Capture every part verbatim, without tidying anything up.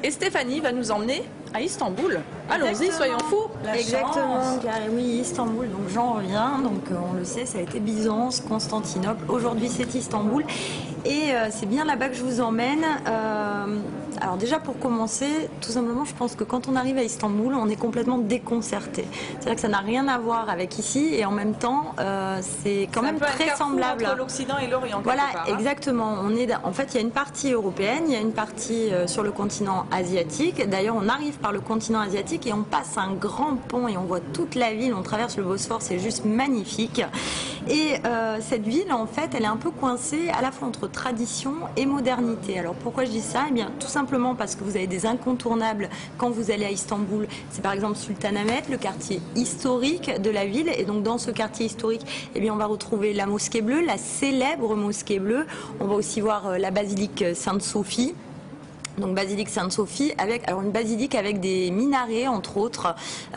Et Stéphanie va nous emmener à Istanbul. Allons-y, soyons fous. La Exactement, car oui, Istanbul, donc j'en reviens, donc euh, on le sait, ça a été Byzance, Constantinople, aujourd'hui c'est Istanbul, et euh, c'est bien là-bas que je vous emmène. Euh, alors déjà pour commencer, tout simplement je pense que quand on arrive à Istanbul, on est complètement déconcerté. C'est-à-dire que ça n'a rien à voir avec ici, et en même temps, euh, c'est quand même très semblable. Entre l'Occident et l'Orient. Voilà, part, hein. exactement. On est, en fait, il y a une partie européenne, il y a une partie euh, sur le continent asiatique. D'ailleurs, on arrive par le continent asiatique et on passe un grand pont et on voit toute la ville, on traverse le Bosphore, c'est juste magnifique. Et euh, cette ville, en fait, elle est un peu coincée à la fois entre tradition et modernité. Alors pourquoi je dis ça? Eh bien, tout simplement parce que vous avez des incontournables quand vous allez à Istanbul. C'est par exemple Sultanahmet, le quartier historique de la ville. Et donc dans ce quartier historique, eh bien, on va retrouver la mosquée bleue, la célèbre mosquée bleue. On va aussi voir euh, la basilique Sainte-Sophie. Donc basilique Sainte-Sophie, avec alors une basilique avec des minarets entre autres,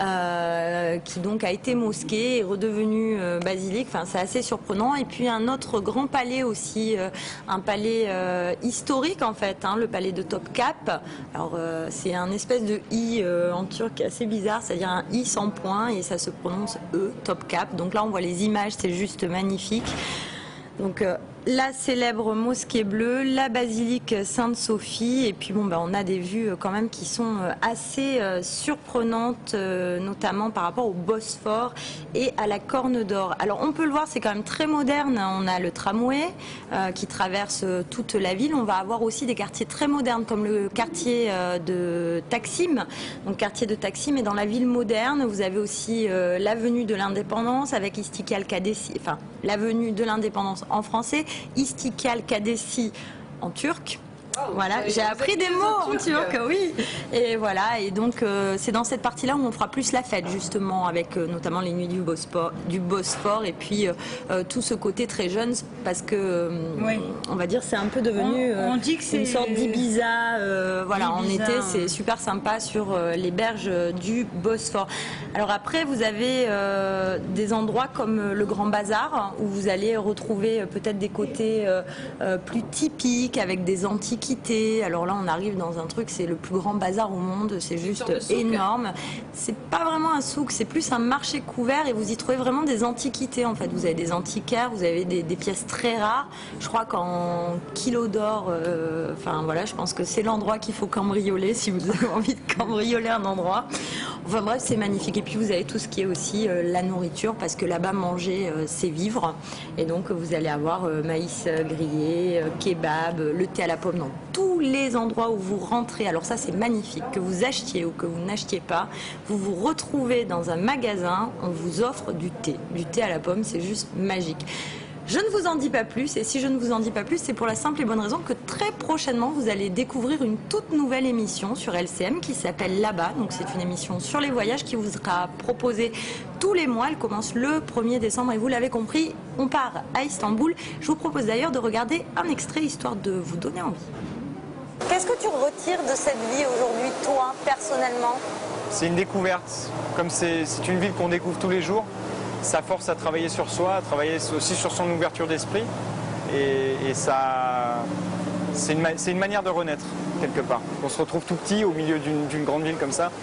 euh, qui donc a été mosquée et redevenue euh, basilique. Enfin c'est assez surprenant. Et puis un autre grand palais aussi, euh, un palais euh, historique en fait, hein, le palais de Topkapı. Alors euh, c'est un espèce de i euh, en turc assez bizarre, c'est-à-dire un i sans point et ça se prononce e, Topkapı. Donc là on voit les images, c'est juste magnifique. Donc euh, la célèbre mosquée bleue, la basilique Sainte-Sophie, et puis bon, ben, on a des vues quand même qui sont assez euh, surprenantes, euh, notamment par rapport au Bosphore et à la Corne d'Or. Alors on peut le voir, c'est quand même très moderne. On a le tramway euh, qui traverse toute la ville. On va avoir aussi des quartiers très modernes, comme le quartier euh, de Taksim. Donc quartier de Taksim est dans la ville moderne. Vous avez aussi euh, l'avenue de l'Indépendance avec Istiklal Caddesi, enfin l'avenue de l'Indépendance en français, Istiklal Caddesi en turc. Oh, voilà, j'ai appris des mots en turc, oui. Et voilà, et donc euh, c'est dans cette partie-là où on fera plus la fête justement, avec euh, notamment les nuits du Bosphore, du Bosphore et puis euh, euh, tout ce côté très jeune, parce que euh, oui. on va dire c'est un peu devenu euh, on, on dit que une sorte d'Ibiza. Euh, voilà, en été c'est super sympa sur euh, les berges du Bosphore. Alors après vous avez euh, des endroits comme le Grand Bazar où vous allez retrouver euh, peut-être des côtés euh, euh, plus typiques avec des antiquités. Alors là, on arrive dans un truc, c'est le plus grand bazar au monde, c'est juste énorme. C'est pas vraiment un souk, c'est plus un marché couvert et vous y trouvez vraiment des antiquités en fait. Vous avez des antiquaires, vous avez des, des pièces très rares. Je crois qu'en kilo d'or, euh, enfin voilà, je pense que c'est l'endroit qu'il faut cambrioler si vous avez envie de cambrioler un endroit. Enfin bref, c'est magnifique. Et puis vous avez tout ce qui est aussi euh, la nourriture, parce que là-bas, manger, euh, c'est vivre. Et donc vous allez avoir euh, maïs grillé, euh, kebab, le thé à la pomme dans tous les endroits où vous rentrez. Alors ça, c'est magnifique. Que vous achetiez ou que vous n'achetiez pas, vous vous retrouvez dans un magasin, on vous offre du thé. Du thé à la pomme, c'est juste magique. Je ne vous en dis pas plus, et si je ne vous en dis pas plus, c'est pour la simple et bonne raison que très prochainement, vous allez découvrir une toute nouvelle émission sur L C M qui s'appelle Là-bas. Donc c'est une émission sur les voyages qui vous sera proposée tous les mois. Elle commence le premier décembre et vous l'avez compris, on part à Istanbul. Je vous propose d'ailleurs de regarder un extrait histoire de vous donner envie. Qu'est-ce que tu retires de cette vie aujourd'hui, toi, personnellement? C'est une découverte. Comme c'est une ville qu'on découvre tous les jours, ça force à travailler sur soi, à travailler aussi sur son ouverture d'esprit. Et, et ça, c'est une, une manière de renaître, quelque part. On se retrouve tout petit au milieu d'une grande ville comme ça.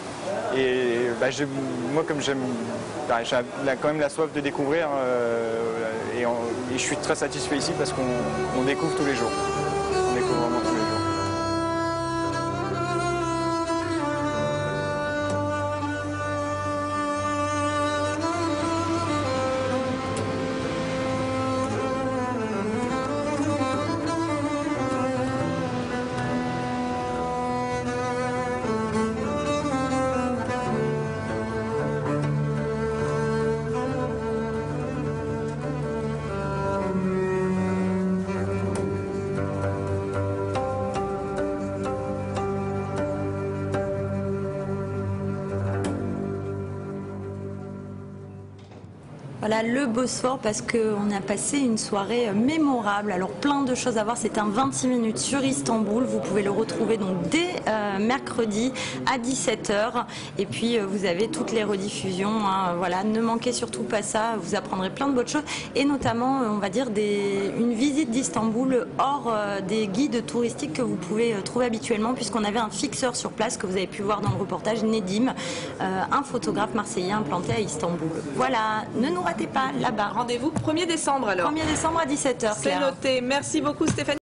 Et bah, moi, comme j'aime, bah, j'ai quand même la soif de découvrir. Euh, et, en, et je suis très satisfait ici parce qu'on découvre tous les jours. On découvre vraiment tous les jours. Voilà, le Bosphore, parce qu'on a passé une soirée mémorable. Alors plein de choses à voir, c'est un vingt-six minutes sur Istanbul. Vous pouvez le retrouver donc dès euh, mercredi à dix-sept heures. Et puis euh, vous avez toutes les rediffusions. Hein. Voilà, ne manquez surtout pas ça, vous apprendrez plein de bonnes choses. Et notamment, on va dire, des, une visite d'Istanbul hors euh, des guides touristiques que vous pouvez euh, trouver habituellement, puisqu'on avait un fixeur sur place que vous avez pu voir dans le reportage, Nedim, euh, un photographe marseillais implanté à Istanbul. Voilà, ne nous ratez pas là-bas. Rendez-vous premier décembre alors. premier décembre à dix-sept heures. C'est noté. Merci beaucoup Stéphanie.